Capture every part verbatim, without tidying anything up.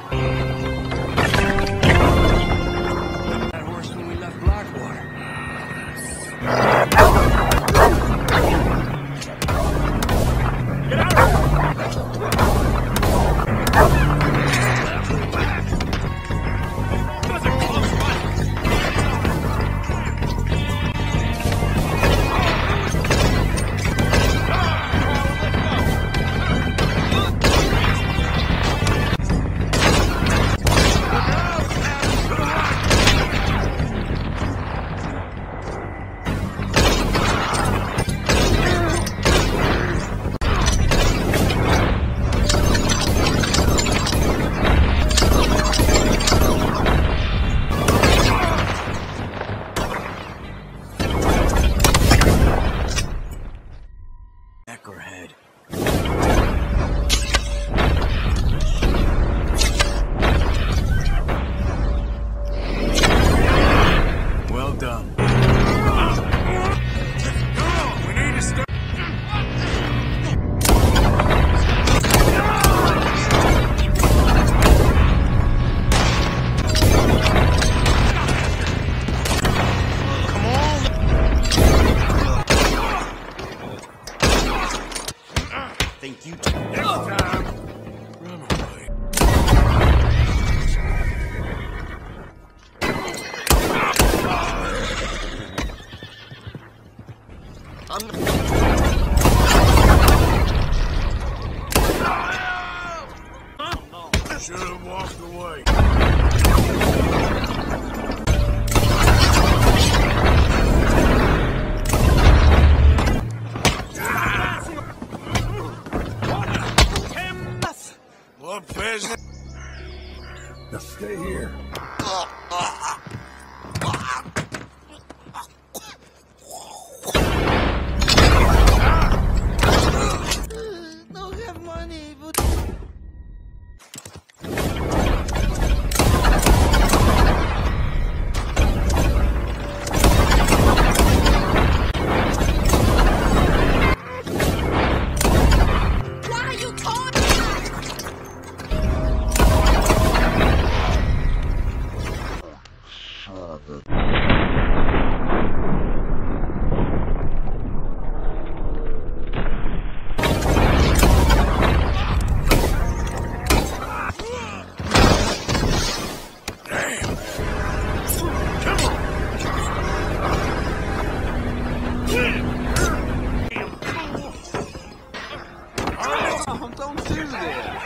That horse when we left Blackwater. Get out of or head. Well done. We need to start. Come on. Think you t next time. Run away. I'm should have walked away. What business? Now stay here. Don't have money, but Why are you talking? oh, don't do that.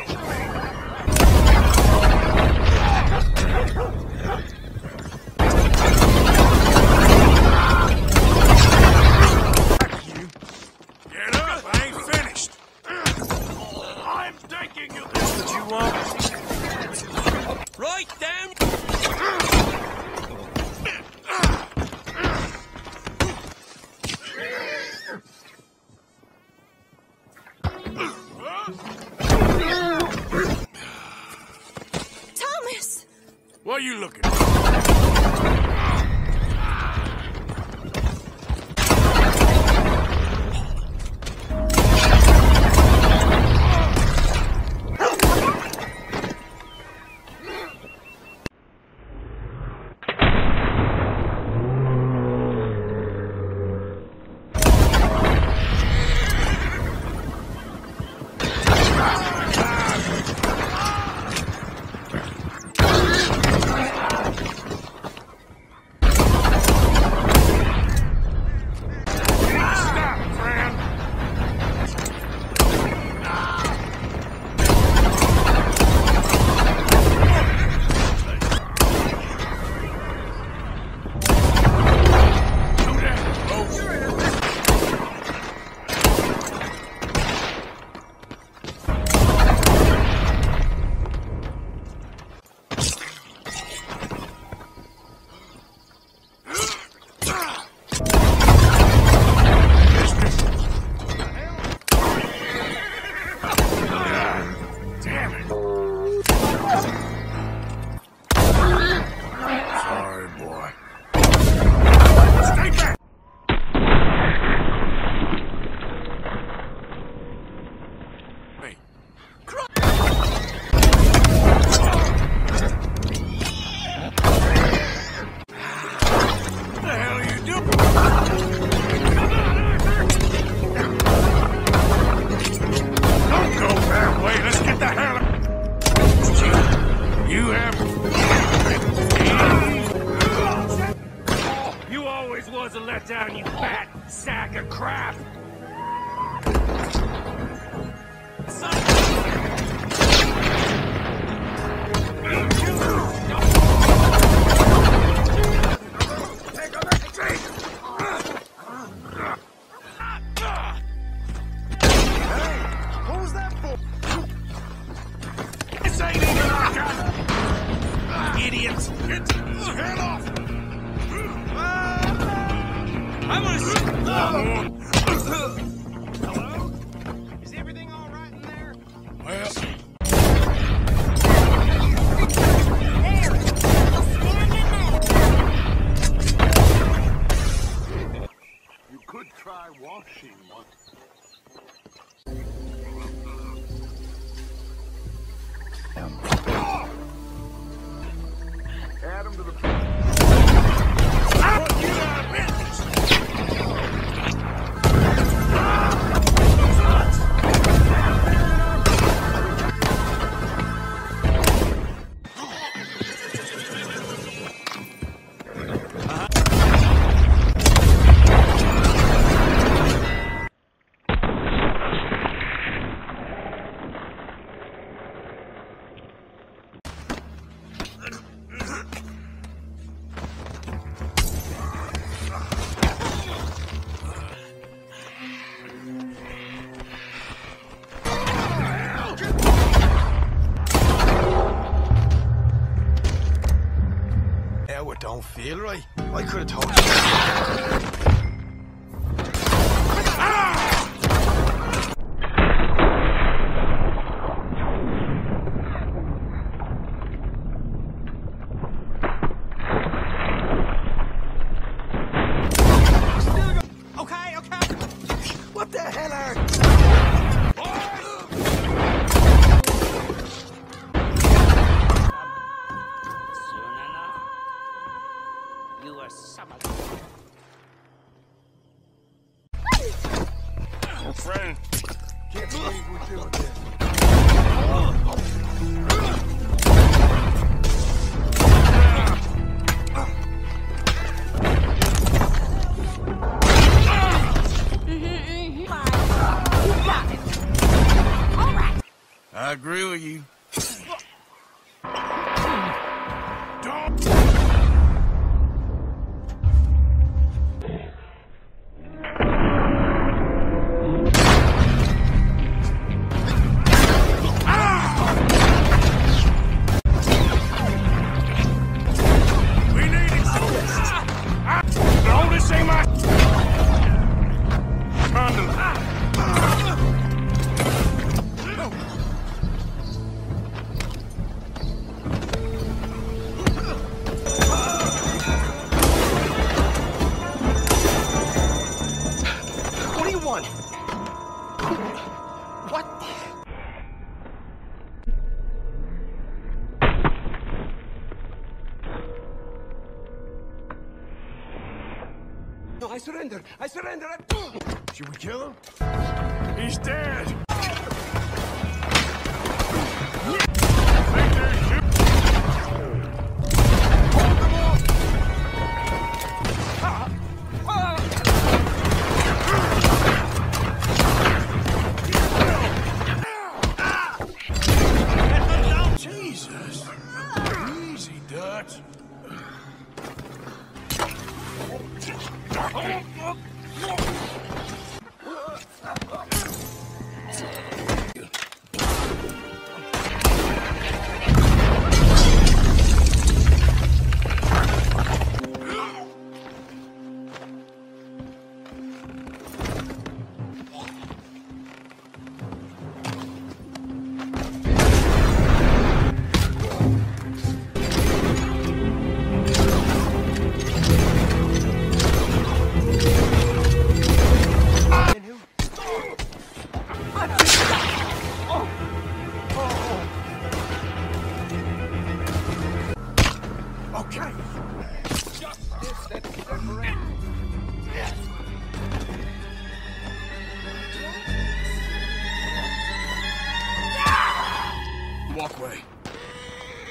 Get up! I ain't finished. I'm taking you. That's what you want? Right down. Thomas! What are you looking for? was a letdown, you fat sack of crap! Idiots! Get the head off! I'm gonna shoot! Hello? Is everything all right in there? Well... There! Stand in there! You could try washing one. Add him to the... I'll put you out of business! It don't feel right. I could have told you. Okay, okay! What the hell are... Soon enough, you are summoned. Friend, Can't believe we're doing this. I agree with you. What do you want? What? No, I surrender. I surrender. I... Should we kill him? He's dead! Jesus! Easy, Dutch. Walkway.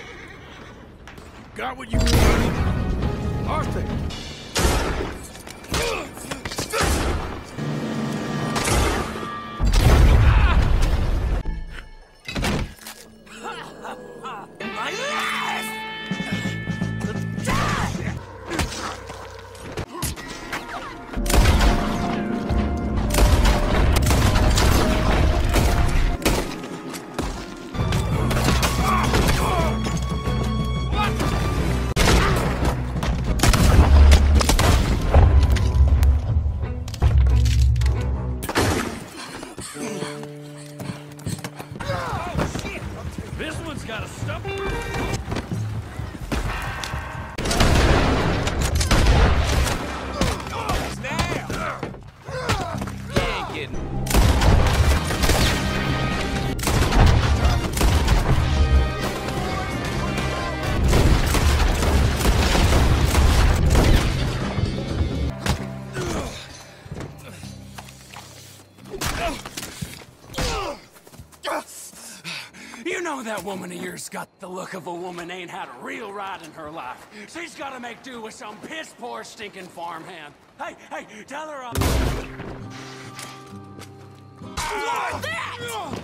Got what you wanted? Arthur! This one's got a stump. Now! You ain't getting. You know that woman of yours got the look of a woman ain't had a real ride in her life. She's gotta make do with some piss-poor stinking farmhand. Hey, hey, tell her I'll... Like that!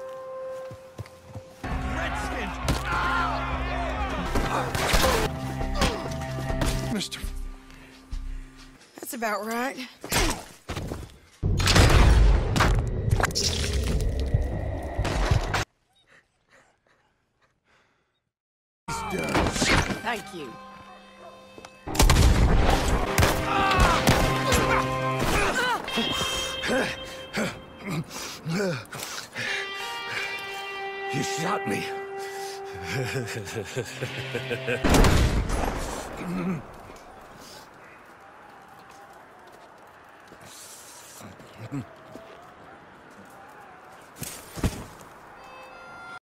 Redskin! Mister... That's about right. Thank you. You shot me.